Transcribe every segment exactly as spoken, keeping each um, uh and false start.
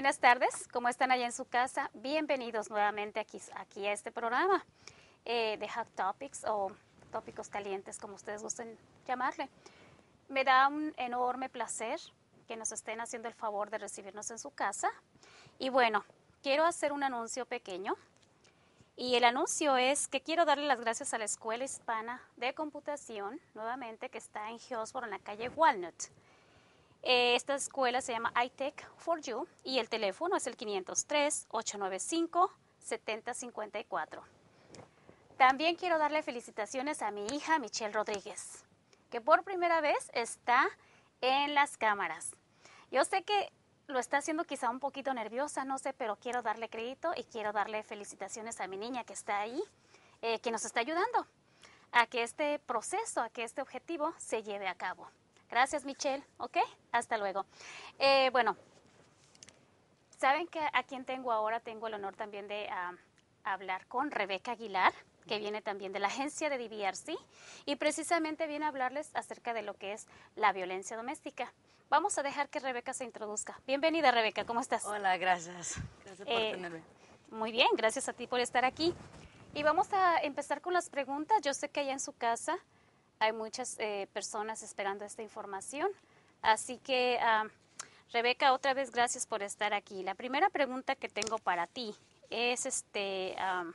Buenas tardes, ¿cómo están allá en su casa? Bienvenidos nuevamente aquí, aquí a este programa eh, de Hot Topics o tópicos calientes, como ustedes gusten llamarle. Me da un enorme placer que nos estén haciendo el favor de recibirnos en su casa. Y bueno, quiero hacer un anuncio pequeño. Y el anuncio es que quiero darle las gracias a la Escuela Hispana de Computación, nuevamente, que está en Hillsborough, en la calle Walnut. Eh, esta escuela se llama iTech for You y el teléfono es el quinientos tres, ocho nueve cinco, siete cero cinco cuatro. También quiero darle felicitaciones a mi hija Michelle Rodríguez, que por primera vez está en las cámaras. Yo sé que lo está haciendo quizá un poquito nerviosa, no sé, pero quiero darle crédito y quiero darle felicitaciones a mi niña que está ahí, eh, que nos está ayudando a que este proceso, a que este objetivo se lleve a cabo. Gracias, Michelle. ¿Ok? Hasta luego. Eh, bueno, ¿saben que a quien tengo ahora? Tengo el honor también de uh, hablar con Rebeca Aguilar, que viene también de la agencia de D V R C y precisamente viene a hablarles acerca de lo que es la violencia doméstica. Vamos a dejar que Rebeca se introduzca. Bienvenida, Rebeca, ¿cómo estás? Hola, gracias. Gracias por eh, tenerme. Muy bien, gracias a ti por estar aquí. Y vamos a empezar con las preguntas. Yo sé que allá en su casa hay muchas eh, personas esperando esta información. Así que, uh, Rebeca, otra vez gracias por estar aquí. La primera pregunta que tengo para ti es, este, um,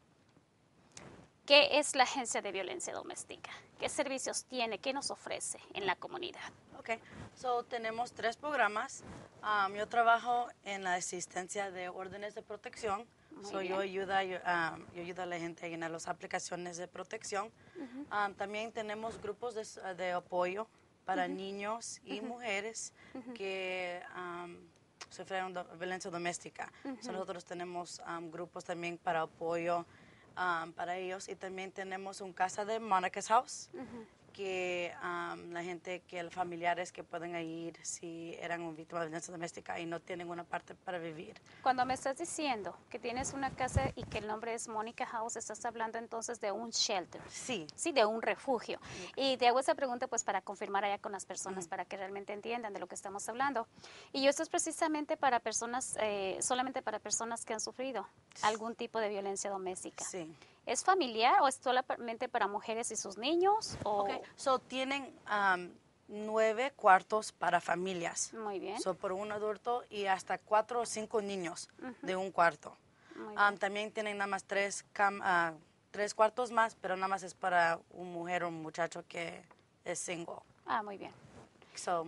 ¿qué es la Agencia de Violencia Doméstica? ¿Qué servicios tiene? ¿Qué nos ofrece en la comunidad? Ok, so tenemos tres programas. Um, yo trabajo en la asistencia de órdenes de protección. Muy So bien. yo, ayuda, yo, um, yo ayudo a la gente a llenar las aplicaciones de protección. Uh-huh. um, también tenemos grupos de, de apoyo para uh-huh. niños y uh-huh. mujeres uh-huh. que um, sufrieron do, violencia doméstica. Uh-huh. So nosotros tenemos um, grupos también para apoyo um, para ellos. Y también tenemos un casa de Monica's House. Uh-huh. que um, la gente, que los familiares que pueden ir si eran víctimas de violencia doméstica y no tienen una parte para vivir. Cuando me estás diciendo que tienes una casa y que el nombre es Monica House, estás hablando entonces de un shelter. Sí. Sí, de un refugio. Sí. Y te hago esa pregunta pues para confirmar allá con las personas, uh-huh. para que realmente entiendan de lo que estamos hablando. Y esto es precisamente para personas, eh, solamente para personas que han sufrido algún tipo de violencia doméstica. Sí. ¿Es familiar o es solamente para mujeres y sus niños? O... Ok, so tienen um, nueve cuartos para familias. Muy bien. So por un adulto y hasta cuatro o cinco niños uh-huh. de un cuarto. Muy Um, también tienen nada más tres, cam, uh, tres cuartos más, pero nada más es para una mujer o un muchacho que es single. Ah, muy bien. So,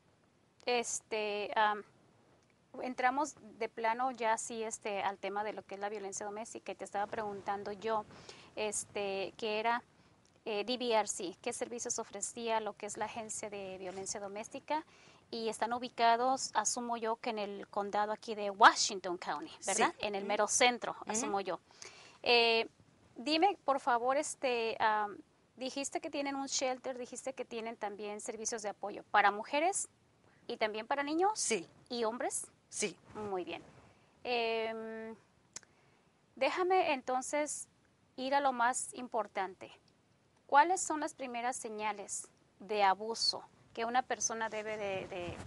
este... Um, entramos de plano ya sí este al tema de lo que es la violencia doméstica y te estaba preguntando yo este qué era eh, D V R C, qué servicios ofrecía lo que es la agencia de violencia doméstica y están ubicados, asumo yo que en el condado aquí de Washington County, ¿verdad? Sí. En el mero centro, uh-huh. asumo yo. Eh, dime por favor, este um, dijiste que tienen un shelter, dijiste que tienen también servicios de apoyo para mujeres y también para niños. Sí. ¿Y hombres? Sí. Muy bien. Eh, déjame entonces ir a lo más importante. ¿Cuáles son las primeras señales de abuso que una persona debe de, de,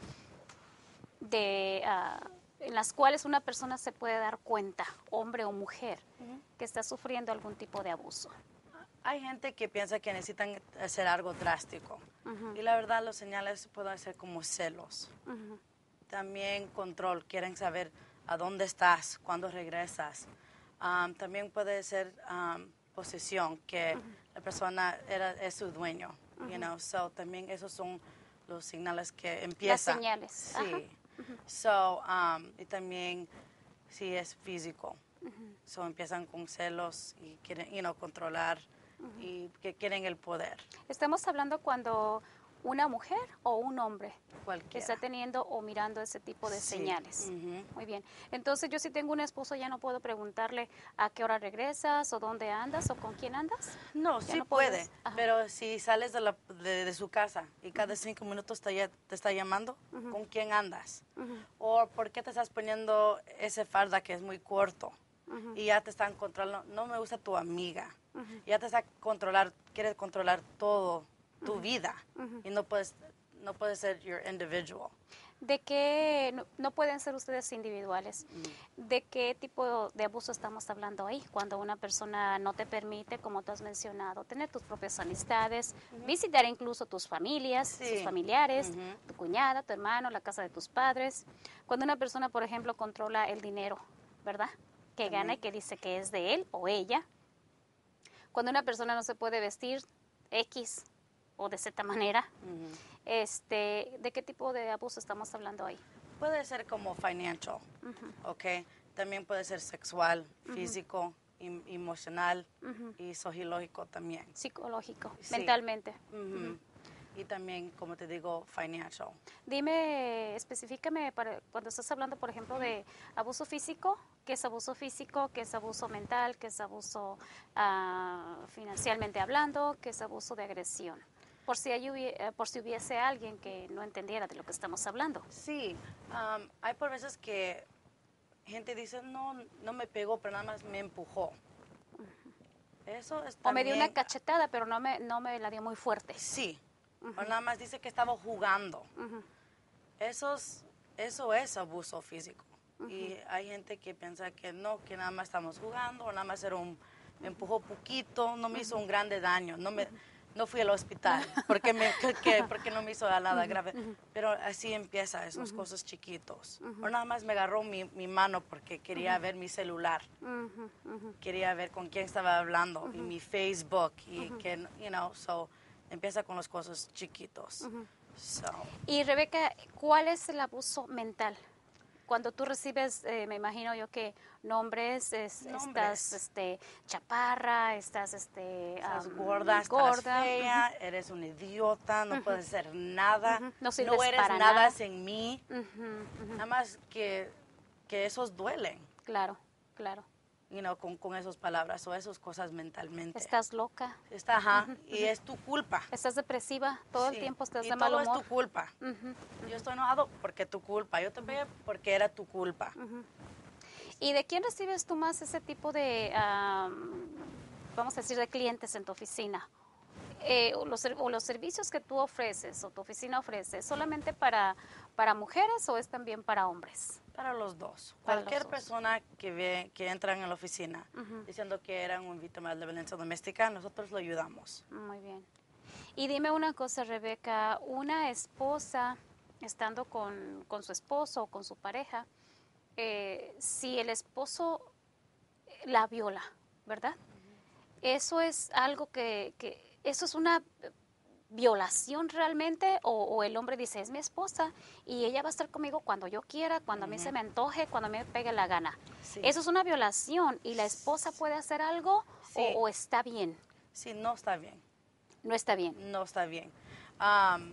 de uh, en las cuales una persona se puede dar cuenta, hombre o mujer, uh-huh. que está sufriendo algún tipo de abuso? Hay gente que piensa que necesitan hacer algo drástico. Uh-huh. Y la verdad, los señales pueden ser como celos. Uh-huh. También control, quieren saber a dónde estás, cuándo regresas. Um, también puede ser um, posesión, que uh-huh. la persona era, es su dueño. Uh-huh. You know? So, también esos son los señales que empiezan. Las señales. Sí. Uh-huh. So, um, y también si es físico. Uh-huh. So, empiezan con celos y quieren you know, controlar uh-huh. y que quieren el poder. Estamos hablando cuando una mujer o un hombre Cualquiera. que está teniendo o mirando ese tipo de sí. señales. Uh-huh. Muy bien. Entonces, yo si tengo un esposo ya no puedo preguntarle a qué hora regresas o dónde andas o con quién andas. No, ya sí no puede, pero si sales de, la, de, de su casa y cada uh-huh. cinco minutos te, te está llamando, uh-huh. ¿con quién andas? Uh-huh. O ¿por qué te estás poniendo ese farda que es muy corto? Uh-huh. Y ya te están controlando, no me gusta tu amiga. Uh-huh. Ya te está controlar, quieres controlar todo tu uh-huh. vida uh-huh. y no puedes no puede ser your individual. ¿De qué no, no pueden ser ustedes individuales? ¿De qué tipo de abuso estamos hablando ahí? Cuando una persona no te permite, como tú has mencionado, tener tus propias amistades, uh-huh. visitar incluso tus familias, sí. tus familiares, uh-huh. tu cuñada, tu hermano, la casa de tus padres. Cuando una persona, por ejemplo, controla el dinero, ¿verdad? Que También. gana y que dice que es de él o ella. Cuando una persona no se puede vestir X o de cierta manera, uh-huh. este, ¿de qué tipo de abuso estamos hablando ahí? Puede ser como financial, uh-huh. ¿ok? También puede ser sexual, uh-huh. físico, em, emocional uh-huh. y sociológico también. Psicológico, sí. mentalmente. Uh-huh. Uh-huh. Y también, como te digo, financial. Dime, específicame, para, cuando estás hablando, por ejemplo, de abuso físico, ¿qué es abuso físico? ¿Qué es abuso mental? ¿Qué es abuso uh, financieramente hablando? ¿Qué es abuso de agresión? Por si, hay, por si hubiese alguien que no entendiera de lo que estamos hablando. Sí, um, hay por veces que gente dice, no, no me pegó, pero nada más me empujó. Uh-huh. Eso es también... O me dio una cachetada, pero no me, no me la dio muy fuerte. Sí, uh-huh. o nada más dice que estaba jugando. Uh-huh. Eso, es, eso es abuso físico. Uh-huh. Y hay gente que piensa que no, que nada más estamos jugando, o nada más era un, me empujó poquito, no me hizo un grande daño, no me... No fui al hospital porque, me, que, porque no me hizo nada uh-huh, grave. Uh-huh. Pero así empieza esas uh-huh. cosas chiquitos. Uh-huh. O nada más me agarró mi, mi mano porque quería uh-huh. ver mi celular. Uh-huh. Uh-huh. Quería ver con quién estaba hablando uh-huh. y mi Facebook. Y uh-huh. que, you know, so, empieza con las cosas chiquitos. Uh-huh. So. Y Rebeca, ¿cuál es el abuso mental? Cuando tú recibes, eh, me imagino yo que nombres, es, nombres. estás este, chaparra, estás, este, estás um, gorda, gorda, estás fea, uh-huh. eres un idiota, no uh-huh. puedes hacer nada, uh-huh. no, no eres para nada, nada sin mí, uh-huh. Uh-huh. nada más que, que esos duelen. Claro, claro. You know, con, con esas palabras o esas cosas mentalmente. Estás loca. Está, ajá, uh-huh. y es tu culpa. Estás depresiva, todo sí. el tiempo estás y de mal humor. Y todo es tu culpa. Uh-huh. Uh-huh. Yo estoy enojado porque tu culpa, yo te pegué porque era tu culpa. Uh-huh. ¿Y de quién recibes tú más ese tipo de, um, vamos a decir, de clientes en tu oficina? Eh, o, los, o los servicios que tú ofreces o tu oficina ofrece, ¿solamente para, para mujeres o es también para hombres? Para los dos. Para Cualquier los dos. persona que ve que entra en la oficina uh-huh. diciendo que eran un víctima de violencia doméstica, nosotros lo ayudamos. Muy bien. Y dime una cosa, Rebeca, una esposa estando con, con su esposo o con su pareja, eh, si el esposo la viola, ¿verdad? Uh-huh. Eso es algo que, que, eso es una violación realmente, o, o el hombre dice, es mi esposa y ella va a estar conmigo cuando yo quiera, cuando uh-huh. a mí se me antoje, cuando a mí me pegue la gana. Sí. Eso es una violación y la esposa puede hacer algo sí. o, o está bien. Sí, no está bien. No está bien. No está bien. Um,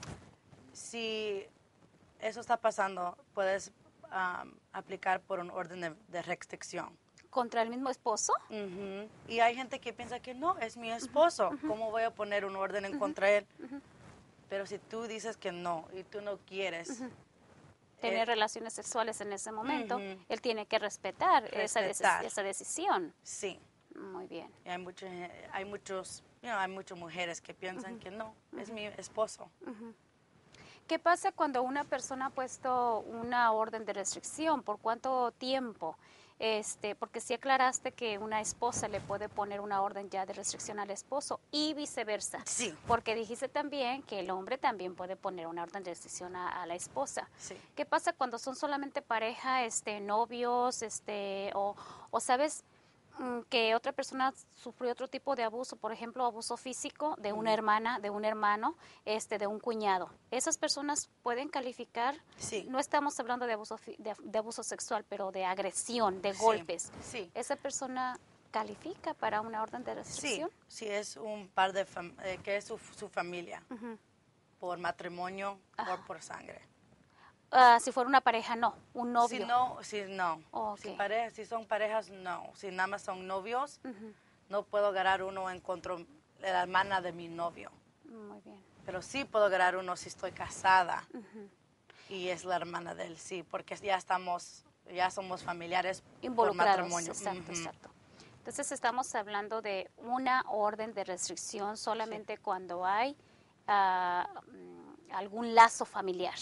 si eso está pasando, puedes um, aplicar por un orden de, de restricción. ¿Contra el mismo esposo? Uh-huh. Y hay gente que piensa que no, es mi esposo. Uh-huh. ¿Cómo voy a poner un orden en uh-huh. contra de él? Uh-huh. Pero si tú dices que no y tú no quieres uh-huh. tener eh, relaciones sexuales en ese momento, uh-huh. él tiene que respetar, respetar. Esa, de- esa decisión. Sí. Muy bien. Y hay, mucho, hay, muchos, you know, hay muchas mujeres que piensan uh-huh. que no, uh-huh. es mi esposo. Uh-huh. ¿Qué pasa cuando una persona ha puesto una orden de restricción? ¿Por cuánto tiempo? Este, porque sí aclaraste que una esposa le puede poner una orden ya de restricción al esposo y viceversa. Sí. Porque dijiste también que el hombre también puede poner una orden de restricción a, a la esposa. Sí. ¿Qué pasa cuando son solamente pareja, este, novios, este, o, o sabes que otra persona sufrió otro tipo de abuso, por ejemplo, abuso físico de una hermana, de un hermano, este, de un cuñado? ¿Esas personas pueden calificar? Sí. No estamos hablando de abuso, de, de abuso sexual, pero de agresión, de golpes. Sí. ¿Esa persona califica para una orden de restricción? Sí, sí, es un par de, fam- eh, que es su, su familia, uh-huh. por matrimonio o uh-huh. por sangre. Uh, si fuera una pareja, no. Un novio. Si no, si no. Oh, okay. si, pareja, si son parejas, no. Si nada más son novios, uh-huh. no puedo agarrar uno en contra de la hermana de mi novio. Muy bien. Pero sí puedo agarrar uno si estoy casada uh-huh. y es la hermana de él, sí, porque ya estamos, ya somos familiares involucrados. Por matrimonio. Exacto, uh-huh. exacto. Entonces estamos hablando de una orden de restricción solamente sí. cuando hay uh, algún lazo familiar.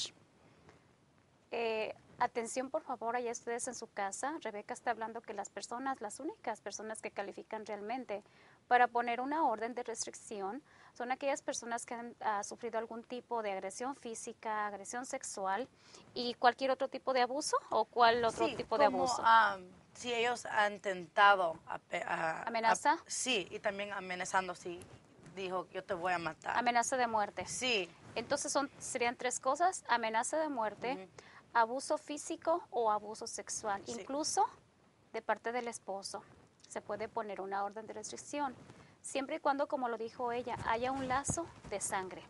Eh, atención, por favor, allá ustedes en su casa. Rebeca está hablando que las personas, las únicas personas que califican realmente para poner una orden de restricción son aquellas personas que han uh, sufrido algún tipo de agresión física, agresión sexual y cualquier otro tipo de abuso, ¿o cuál otro sí, tipo de como, abuso? Um, si ellos han intentado a, a, ¿Amenaza? A, sí, y también amenazando si dijo yo te voy a matar. Amenaza de muerte. Sí. Entonces son, serían tres cosas: amenaza de muerte, uh-huh. abuso físico o abuso sexual, sí. Incluso de parte del esposo. Se puede poner una orden de restricción, siempre y cuando, como lo dijo ella, haya un lazo de sangre.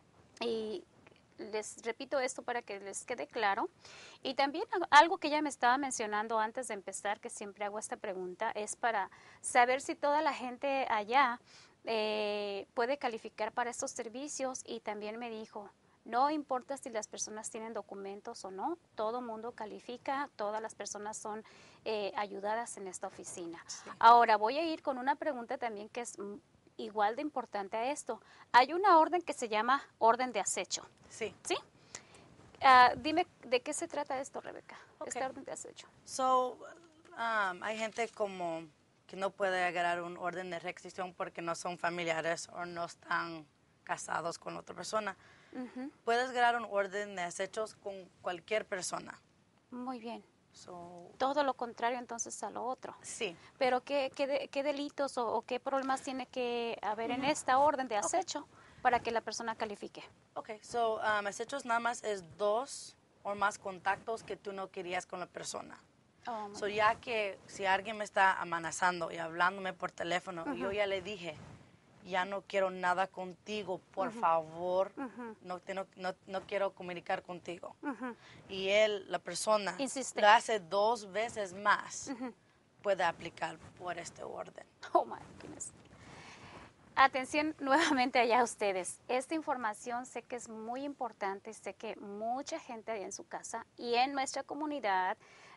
Y les repito esto para que les quede claro. Y también algo que ella me estaba mencionando antes de empezar, que siempre hago esta pregunta, es para saber si toda la gente allá eh, puede calificar para estos servicios. Y también me dijo, no importa si las personas tienen documentos o no, todo mundo califica, todas las personas son eh, ayudadas en esta oficina. Sí. Ahora voy a ir con una pregunta también que es igual de importante a esto. Hay una orden que se llama orden de acecho. Sí. ¿Sí? Uh, dime, ¿de qué se trata esto, Rebeca? Okay. Esta orden de acecho. So, um, hay gente como que no puede agarrar un orden de restricción porque no son familiares o no están casados con otra persona. Uh-huh. Puedes agarrar un orden de acechos con cualquier persona. Muy bien. So, todo lo contrario entonces a lo otro. Sí. Pero ¿qué, qué, de, qué delitos o, o qué problemas tiene que haber uh-huh. en esta orden de acecho okay. para que la persona califique? Ok, so um, acechos nada más es dos o más contactos que tú no querías con la persona. Oh, so ya que si alguien me está amenazando y hablándome por teléfono, uh-huh. yo ya le dije, ya no quiero nada contigo, por uh-huh. favor, uh-huh. no, te, no, no, no quiero comunicar contigo. Uh-huh. Y él, la persona, insiste, lo hace dos veces más, uh-huh. puede aplicar por este orden. Oh, my goodness. Atención nuevamente allá ustedes. Esta información sé que es muy importante, sé que mucha gente allá en su casa y en nuestra comunidad,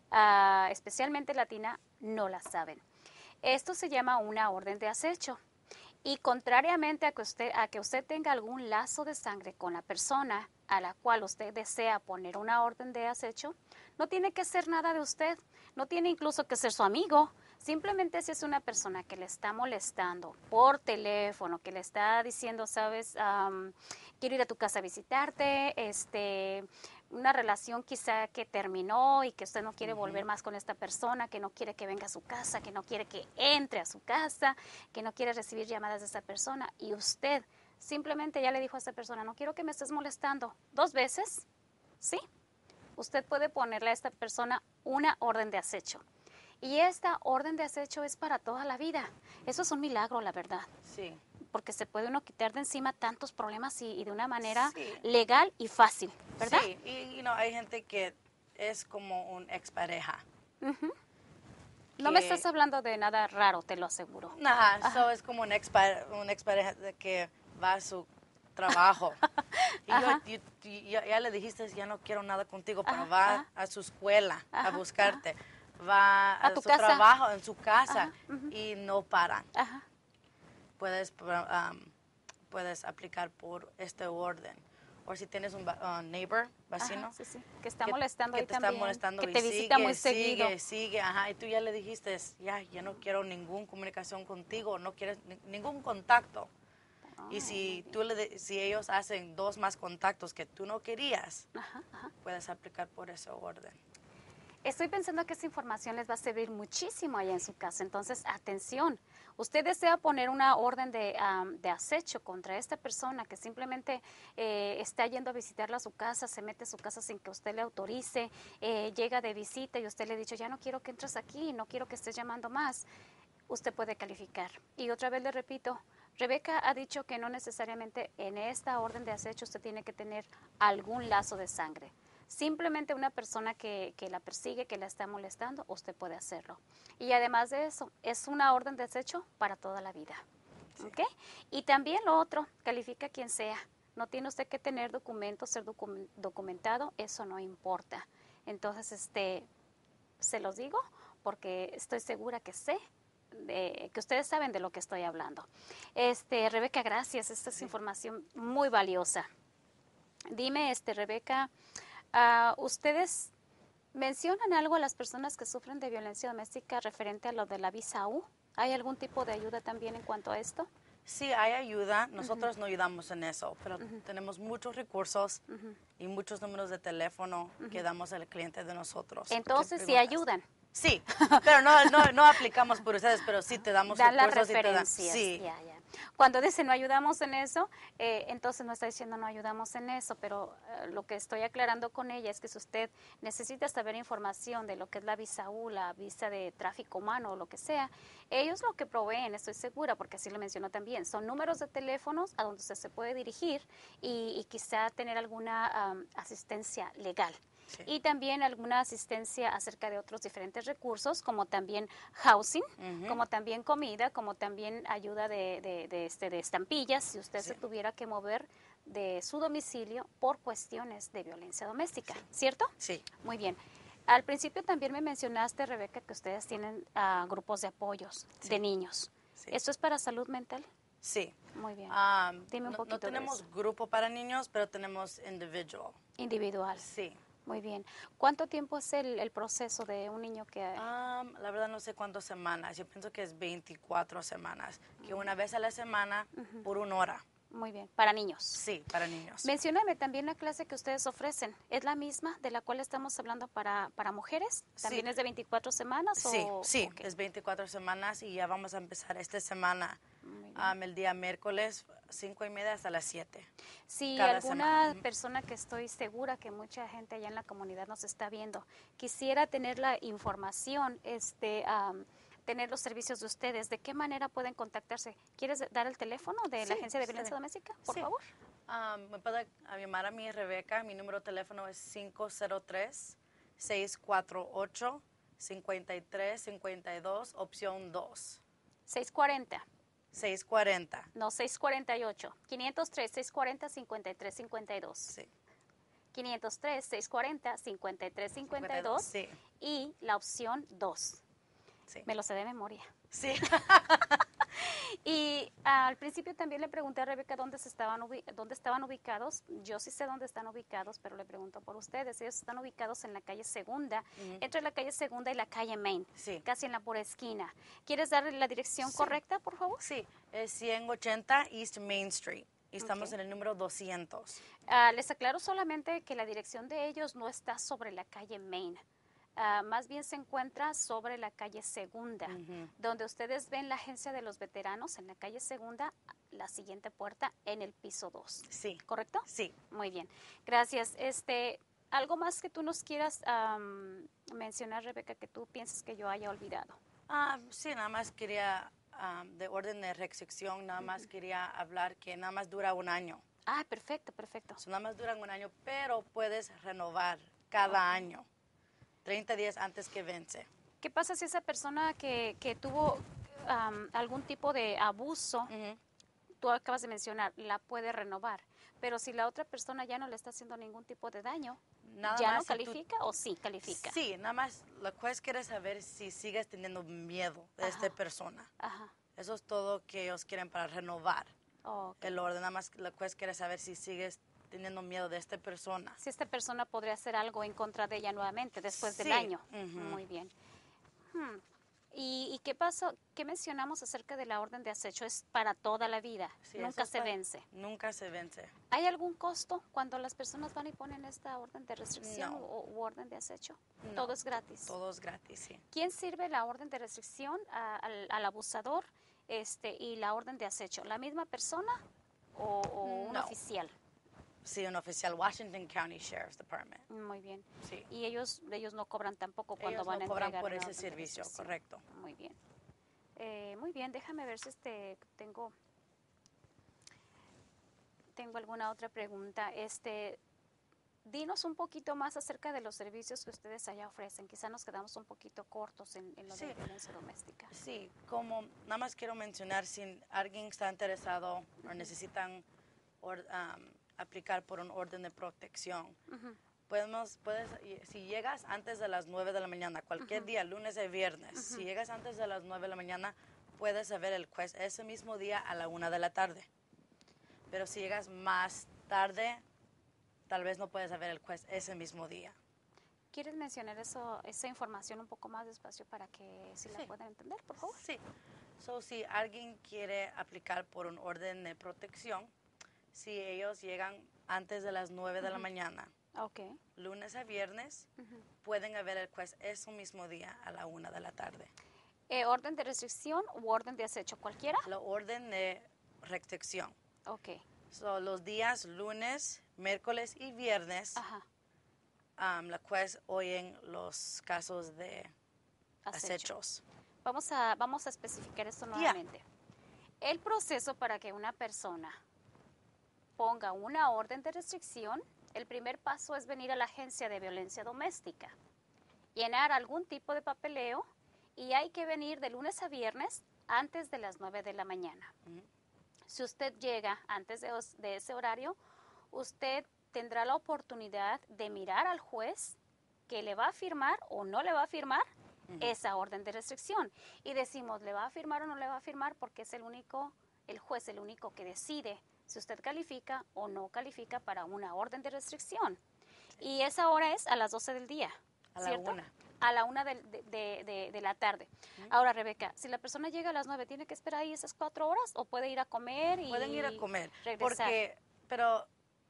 uh, especialmente latina, no la saben. Esto se llama una orden de acecho. Y contrariamente a que, usted, a que usted tenga algún lazo de sangre con la persona a la cual usted desea poner una orden de acecho, no tiene que hacer nada de usted, no tiene incluso que ser su amigo. Simplemente si es una persona que le está molestando por teléfono, que le está diciendo, sabes, um, quiero ir a tu casa a visitarte, este, una relación quizá que terminó y que usted no quiere uh-huh. volver más con esta persona, que no quiere que venga a su casa, que no quiere que entre a su casa, que no quiere recibir llamadas de esa persona, y usted simplemente ya le dijo a esa persona, no quiero que me estés molestando, dos veces, ¿sí? Usted puede ponerle a esta persona una orden de acecho. Y esta orden de acecho es para toda la vida. Eso es un milagro, la verdad. Sí. Porque se puede uno quitar de encima tantos problemas y, y de una manera sí. legal y fácil, ¿verdad? Sí, y you know, hay gente que es como un expareja. Uh-huh. Que... No me estás hablando de nada raro, te lo aseguro. Nah, eso es como un expareja, un expareja de que va a su trabajo. Y yo, yo, yo, ya le dijiste, ya no quiero nada contigo, pero ajá, va ajá. a su escuela ajá, a buscarte. Ajá. Va a, a tu su casa. trabajo, en su casa, Ajá, uh-huh. y no paran. Ajá. Puedes, um, puedes aplicar por este orden. O si tienes un uh, neighbor, vecino, ajá, sí, sí. que está molestando que, ahí que te también, está molestando que y te visita sigue, muy seguido. Sigue, sigue, ajá, y tú ya le dijiste, ya, ya no quiero ninguna comunicación contigo, no quieres ni, ningún contacto. Oh, y si, tú le de, si ellos hacen dos más contactos que tú no querías, ajá, ajá. puedes aplicar por ese orden. Estoy pensando que esta información les va a servir muchísimo allá en su casa, entonces atención. Usted desea poner una orden de, um, de acecho contra esta persona que simplemente eh, está yendo a visitarla a su casa, se mete a su casa sin que usted le autorice, eh, llega de visita y usted le ha dicho, ya no quiero que entres aquí, no quiero que estés llamando más. Usted puede calificar. Y otra vez le repito, Rebeca ha dicho que no necesariamente en esta orden de acecho usted tiene que tener algún lazo de sangre. Simplemente una persona que, que la persigue, que la está molestando, usted puede hacerlo. Y además de eso, es una orden de acecho para toda la vida. Sí. ¿Okay? Y también lo otro, califica quien sea. No tiene usted que tener documentos, ser docu- documentado, eso no importa. Entonces, este, se los digo porque estoy segura que sé, de, que ustedes saben de lo que estoy hablando. Este, Rebeca, gracias. Esta es sí. información muy valiosa. Dime, este, Rebeca, ah, ¿ustedes mencionan algo a las personas que sufren de violencia doméstica referente a lo de la visa U? ¿Hay algún tipo de ayuda también en cuanto a esto? Sí, hay ayuda. Nosotros no ayudamos en eso, pero tenemos muchos recursos y muchos números de teléfono que damos al cliente de nosotros. ¿Qué Entonces, sí preguntas? ayudan. Sí, pero no, no, no aplicamos por ustedes, pero sí te damos Dan las recursos y te dan. referencias. Sí, Ya, ya. Cuando dice no ayudamos en eso, eh, entonces no está diciendo no ayudamos en eso, pero eh, lo que estoy aclarando con ella es que si usted necesita saber información de lo que es la visa U, la visa de tráfico humano o lo que sea, ellos lo que proveen, estoy segura, porque así lo mencionó también, son números de teléfonos a donde usted se puede dirigir y, y quizá tener alguna um, asistencia legal. sí. Y también alguna asistencia acerca de otros diferentes recursos, como también housing, Ujú. como también comida, como también ayuda de, de, de, este, de estampillas, si usted Sí. se tuviera que mover de su domicilio por cuestiones de violencia doméstica, ¿cierto? Sí. Muy bien. Al principio también me mencionaste, Rebeca, que ustedes tienen uh, grupos de apoyos Sí. de niños. Sí. ¿Esto es para salud mental? Sí. Muy bien. Um, Dime un no, poquito no tenemos de eso. grupo para niños, pero tenemos individual. Individual. Sí. Muy bien. ¿Cuánto tiempo es el, el proceso de un niño que... Um, la verdad no sé cuántas semanas. Yo pienso que es veinticuatro semanas. Que una vez a la semana por una hora. Muy bien. Para niños. Sí, para niños. Mencióname también la clase que ustedes ofrecen. ¿Es la misma de la cual estamos hablando para, para mujeres? ¿También Sí. es de veinticuatro semanas? Sí, o, sí, okay. es veinticuatro semanas y ya vamos a empezar esta semana, Muy bien. um, el día miércoles, cinco y media hasta las siete. Si cada alguna semana. persona que estoy segura que mucha gente allá en la comunidad nos está viendo, quisiera tener la información, este, um, tener los servicios de ustedes, ¿de qué manera pueden contactarse? ¿Quieres dar el teléfono de Sí, la Agencia de está Violencia bien. Doméstica, por Sí. favor? Um, me puede llamar a mí, Rebeca. Mi número de teléfono es cinco cero tres, seis cuatro ocho, cinco tres cinco dos, opción dos. seiscientos cuarenta. seiscientos cuarenta. No, seiscientos cuarenta y ocho. quinientos tres, seiscientos cuarenta, cincuenta y tres cincuenta y dos. Sí. quinientos tres, seiscientos cuarenta, cincuenta y tres cincuenta y dos. Sí. Y la opción dos. Sí. Me lo sé de memoria. Sí. Y ah, al principio también le pregunté a Rebeca dónde, se estaban, dónde estaban ubicados. Yo sí sé dónde están ubicados, pero le pregunto por ustedes. Ellos están ubicados en la calle Segunda, Ujú. entre la calle Segunda y la calle Main, Sí. casi en la pura esquina. ¿Quieres darle la dirección Sí. correcta, por favor? Sí, es ciento ochenta East Main Street y estamos Ok. en el número doscientos. Ah, les aclaro solamente que la dirección de ellos no está sobre la calle Main. Ah, más bien se encuentra sobre la calle Segunda, Ujú. donde ustedes ven la agencia de los veteranos en la calle Segunda, la siguiente puerta en el piso dos. Sí. ¿Correcto? Sí. Muy bien. Gracias. Este, ¿algo más que tú nos quieras um, mencionar, Rebeca, que tú piensas que yo haya olvidado? Ah, sí, nada más quería, um, de orden de recepción, nada más quería hablar que nada más dura un año. Ah, perfecto, perfecto. So, nada más duran un año, pero puedes renovar cada Ok. año, treinta días antes que vence. ¿Qué pasa si esa persona que, que tuvo um, algún tipo de abuso, Ujú. tú acabas de mencionar, la puede renovar? Pero si la otra persona ya no le está haciendo ningún tipo de daño, Nada ¿ya más no si tú- califica o sí califica? Sí, nada más lo que quiere saber si sigues teniendo miedo de esta Ajá. persona. Ajá. Eso es todo que ellos quieren para renovar Ok. el orden. Nada más lo que quiere saber si sigues teniendo miedo de esta persona. Si esta persona podría hacer algo en contra de ella nuevamente después del Sí. año. Ujú. Muy bien. Hmm. ¿Y, y qué pasó? ¿Qué mencionamos acerca de la orden de acecho? Es para toda la vida. Sí, eso Nunca es se para- vence. Nunca se vence. ¿Hay algún costo cuando las personas van y ponen esta orden de restricción No. o u orden de acecho? No, Todo es gratis. Todo es gratis, sí. ¿Quién sirve la orden de restricción a- al, al abusador este, y la orden de acecho? ¿La misma persona o, o un No. oficial? Sí, un oficial, Washington County Sheriff's Department. Muy bien. Sí. Y ellos ellos no cobran tampoco cuando Ellos van no a cobran entregar por una ese orden de servicio, restricción. correcto. Muy bien. Eh, muy bien, déjame ver si este tengo tengo alguna otra pregunta. Este, dinos un poquito más acerca de los servicios que ustedes allá ofrecen. Quizá nos quedamos un poquito cortos en, en lo Sí. de violencia doméstica. Sí, como nada más quiero mencionar, si alguien está interesado o necesitan or- um, aplicar por un orden de protección, Ujú. podemos, puedes, si llegas antes de las nueve de la mañana, cualquier día, lunes y viernes, si llegas antes de las nueve de la mañana, puedes ver el juez ese mismo día a la una de la tarde. Pero si llegas más tarde, tal vez no puedes ver el juez ese mismo día. ¿Quieres mencionar eso, esa información un poco más despacio para que si Sí. la puedan entender, por favor? Sí. So, si alguien quiere aplicar por un orden de protección, si ellos llegan antes de las nueve de la mañana, Ok. lunes a viernes, Ujú. pueden ver el juez ese mismo día a la una de la tarde. Eh, ¿Orden de restricción u orden de acecho? ¿Cualquiera? La orden de restricción. Ok. So, los días lunes, miércoles y viernes, Ajá. um, la juez oyen los casos de Acecho. acechos. Vamos a, vamos a especificar esto nuevamente. El proceso para que una persona ponga una orden de restricción, el primer paso es venir a la agencia de violencia doméstica, llenar algún tipo de papeleo y hay que venir de lunes a viernes antes de las nueve de la mañana. Ujú. Si usted llega antes de, os- de ese horario, usted tendrá la oportunidad de mirar al juez que le va a firmar o no le va a firmar Ujú. esa orden de restricción. Y decimos, ¿le va a firmar o no le va a firmar? Porque es el único, el juez el único que decide si usted califica o no califica para una orden de restricción. Y esa hora es a las doce del día, A la ¿cierto? una. A la una del- de, de- de- de la tarde. Ujú. Ahora, Rebeca, si la persona llega a las nueve, ¿tiene que esperar ahí esas cuatro horas o puede ir a comer y Pueden ir a comer. regresar? Porque, pero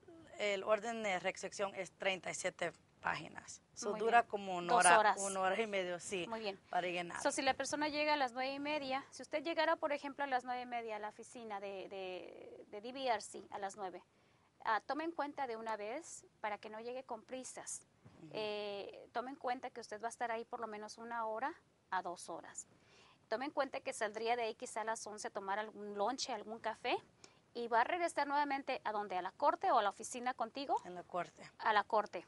el orden de restricción es treinta y siete páginas. So, Muy dura bien. como una Dos hora, horas. una hora y media, sí, Muy bien. para llenar. So, si la persona llega a las nueve y media, si usted llegara, por ejemplo, a las nueve y media a la oficina de, de, de D V R C a las nueve, ah, tome en cuenta de una vez para que no llegue con prisas. Ujú. Eh, tome en cuenta que usted va a estar ahí por lo menos una hora a dos horas. Tome en cuenta que saldría de ahí quizá a las once a tomar algún lonche, algún café y va a regresar nuevamente a donde, a la corte o a la oficina contigo, En la corte. a la corte.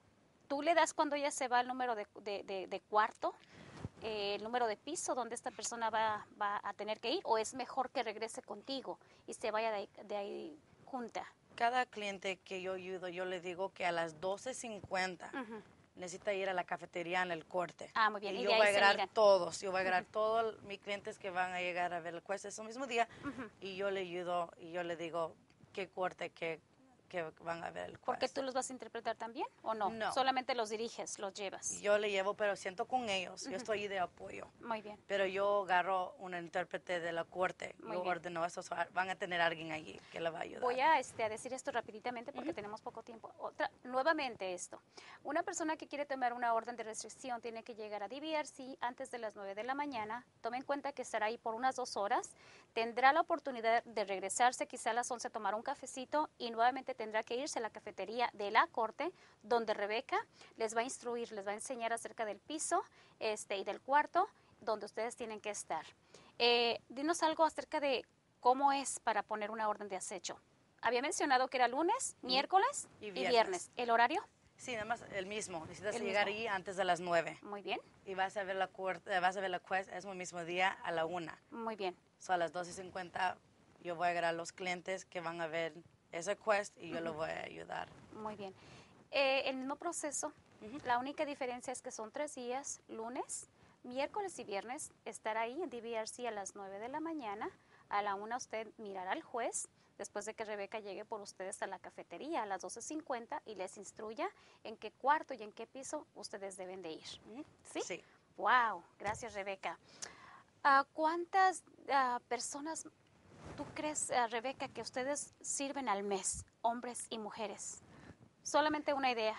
Tú le das cuando ella se va el número de, de- de- de cuarto, eh, el número de piso donde esta persona va, va a tener que ir, o es mejor que regrese contigo y se vaya de ahí, de ahí junta. Cada cliente que yo ayudo, yo le digo que a las doce cincuenta Ujú. necesita ir a la cafetería en el corte. Ah, muy bien. Y Y yo de ahí voy a se agarrar miran. todos, yo voy a agarrar todos mis clientes que van a llegar a ver el juez ese mismo día Ujú. y yo le ayudo y yo le digo qué corte que, que van a ver el juez. ¿Porque tú los vas a interpretar también o no? No. Solamente los diriges, los llevas. Yo le llevo, pero siento con ellos, yo Ujú. estoy ahí de apoyo. Muy bien. Pero yo agarro un intérprete de la corte, Muy yo bien. ordeno eso, so, van a tener alguien allí que le va a ayudar. Voy a, este, a decir esto rapiditamente porque Ujú. tenemos poco tiempo. Otra, nuevamente esto. Una persona que quiere tomar una orden de restricción tiene que llegar a D V R C antes de las nueve de la mañana. Tome en cuenta que estará ahí por unas dos horas. Tendrá la oportunidad de regresarse quizá a las once a tomar un cafecito y nuevamente tendrá que irse a la cafetería de la corte donde Rebeca les va a instruir, les va a enseñar acerca del piso este, y del cuarto donde ustedes tienen que estar. Eh, dinos algo acerca de cómo es para poner una orden de acecho. Había mencionado que era lunes, miércoles Y y viernes. viernes. ¿El horario? Sí, nada más el mismo, necesitas El llegar mismo. allí antes de las nueve Muy bien, y vas a ver la corte, vas a ver la juez ese mismo día a la una. muy bien. So, a las doce cincuenta yo voy a agarrar a los clientes que van a ver ese quest y yo Ujú. los voy a ayudar. Muy bien. Eh, el mismo proceso, Ujú. la única diferencia es que son tres días, lunes, miércoles y viernes, estar ahí en D V R C a las nueve de la mañana. A la una usted mirará al juez, después de que Rebeca llegue por ustedes a la cafetería a las doce cincuenta y les instruya en qué cuarto y en qué piso ustedes deben de ir. Ujú. ¿Sí? Sí. Wow, gracias Rebeca. Ah, ¿Cuántas ah, personas tú crees, ah, Rebeca, que ustedes sirven al mes, hombres y mujeres? Solamente una idea.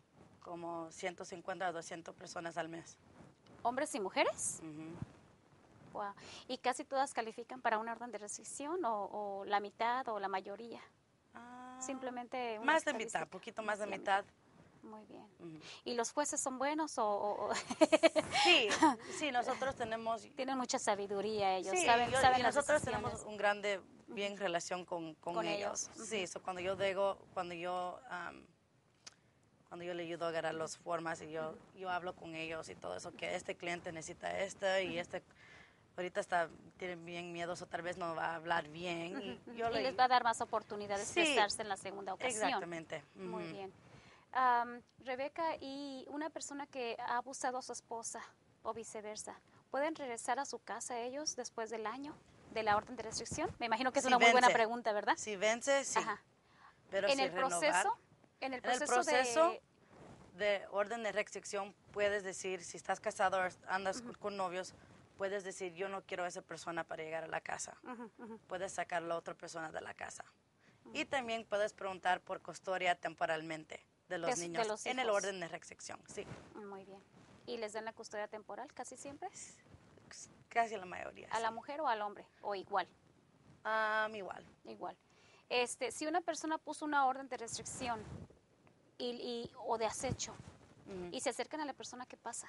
Como ciento cincuenta a doscientas personas al mes. ¿Hombres y mujeres? Ujú. Wow. ¿Y casi todas califican para una orden de restricción o, o la mitad o la mayoría? Ah, Simplemente una más de mitad, estadística. poquito más de la mitad. Muy bien. Ujú. ¿Y los jueces son buenos o, o- o Sí, sí, nosotros tenemos... tienen mucha sabiduría ellos? Sí, ¿Saben, yo- saben y las nosotros decisiones? tenemos un grande, bien relación con, con, Con ellos. ellos, Sí, ujú. so cuando yo digo, cuando yo, am, cuando yo le ayudo a agarrar las formas y yo, yo hablo con ellos y todo eso, que este cliente necesita esto y este ahorita está, tiene bien miedoso, tal vez no va a hablar bien. Y Ujú, yo y le, les va a dar más oportunidades de Sí, expresarse en la segunda ocasión. exactamente. Muy Ujú. bien. Am, Rebeca, y una persona que ha abusado a su esposa o viceversa, ¿pueden regresar a su casa ellos después del año de la orden de restricción? Me imagino que es Si una muy buena vence. pregunta, ¿verdad? Si vence, sí. Ajá. Pero En si el renovar, proceso, En el En el proceso, proceso de... de orden de restricción puedes decir, si estás casado o andas uh-huh. con novios, puedes decir, yo no quiero a esa persona para llegar a la casa. Uh-huh, uh-huh. Puedes sacar a la otra persona de la casa. Uh-huh. Y también puedes preguntar por custodia temporalmente de los de, niños de los en el orden de restricción. Sí. Muy bien. ¿Y les dan la custodia temporal casi siempre? Casi la mayoría. ¿A sí. la mujer o al hombre? ¿O igual? Um, igual. Igual. Este, si una persona puso una orden de restricción y, y, o de acecho uh-huh. y se acercan a la persona, ¿qué pasa?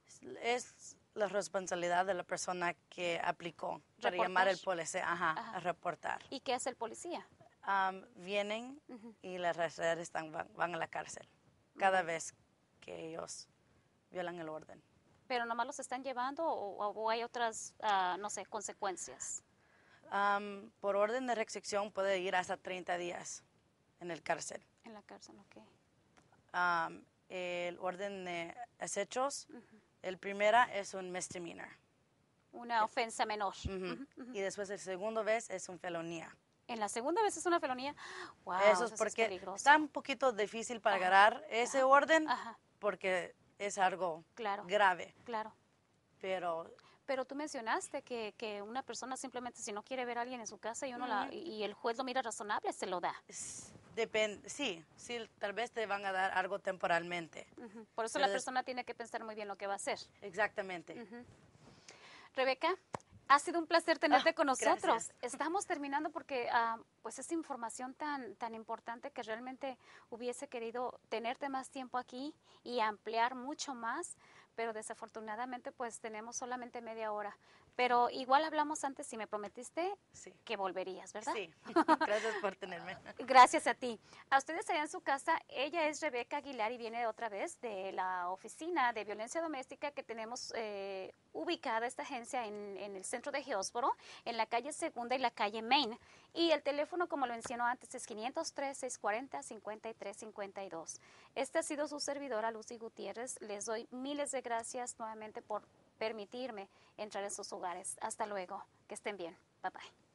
Es la responsabilidad de la persona que aplicó para ¿Reportar? Llamar al policía ajá, Ajá. a reportar. ¿Y qué hace el policía? Um, vienen uh-huh. y las redes están, van, van a la cárcel cada uh-huh. vez que ellos violan el orden. ¿Pero nomás los están llevando o, o hay otras, uh, no sé, consecuencias? Um, por orden de restricción puede ir hasta treinta días en el cárcel. En la cárcel, ok. Um, el orden de acechos, uh-huh. el primera es un misdemeanor. Una ofensa menor. Uh-huh. Uh-huh. Uh-huh. Y después el segundo vez es una felonía. En la segunda vez es una felonía. Wow, eso es porque eso es está un poquito difícil para ajá. agarrar ese ajá. orden Ajá. porque es algo claro. grave. Claro. Pero Pero tú mencionaste que, que una persona simplemente si no quiere ver a alguien en su casa y uno uh-huh. la, y el juez lo mira razonable, se lo da. Depende, sí, sí, tal vez te van a dar algo temporalmente. Uh-huh. Por eso Pero la persona tiene que pensar muy bien lo que va a hacer. Exactamente. Uh-huh. Rebeca, ha sido un placer tenerte oh, con nosotros. Gracias. Estamos terminando porque uh, pues es información tan, tan importante que realmente hubiese querido tenerte más tiempo aquí y ampliar mucho más, pero desafortunadamente pues tenemos solamente media hora. Pero igual hablamos antes, si me prometiste sí. que volverías, ¿verdad? Sí, gracias por tenerme. Gracias a ti. A ustedes allá en su casa, ella es Rebeca Aguilar y viene otra vez de la oficina de violencia doméstica que tenemos eh, ubicada esta agencia en, en el centro de Hillsboro, en la calle Segunda y la calle Main. Y el teléfono, como lo mencionó antes, es quinientos tres, seiscientos cuarenta, cincuenta y tres cincuenta y dos. Esta ha sido su servidora, Lucy Gutiérrez. Les doy miles de gracias nuevamente por permitirme entrar en sus hogares. Hasta luego. Que estén bien. Bye bye.